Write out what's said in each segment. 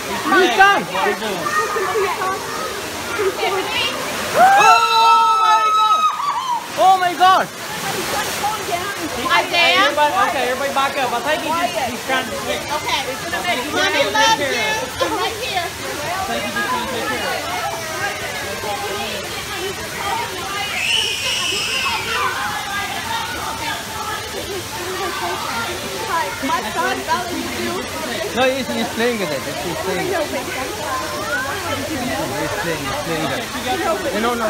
He's done. Oh my God! Isaiah. Okay, everybody back up. I think he's trying to switch. Okay. Mommy loves you. I'm right here. I think he's just trying to take care of it. My son values you. No, he's playing with it. He's playing. He's playing that. No.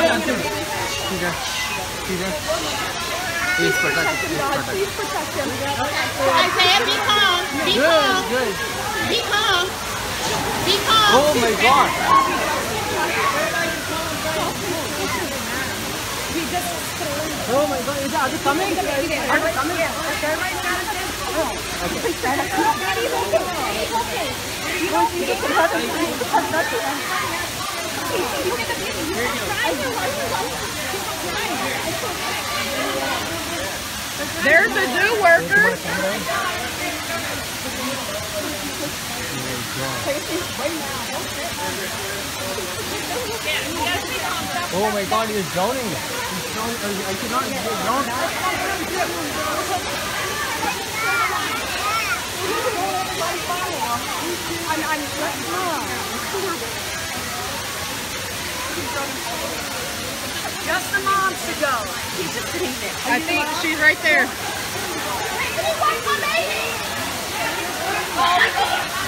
He's protected. Please protect him. Isaiah, be calm. Be calm. Good. Be calm. Be calm. Oh my God. Oh my God. Are they coming? Are they coming? There's a zoo worker. Oh my God, he's drowning. He's drowning. I cannot drown. Just the mom should go. She's just sitting there. I think she's right there.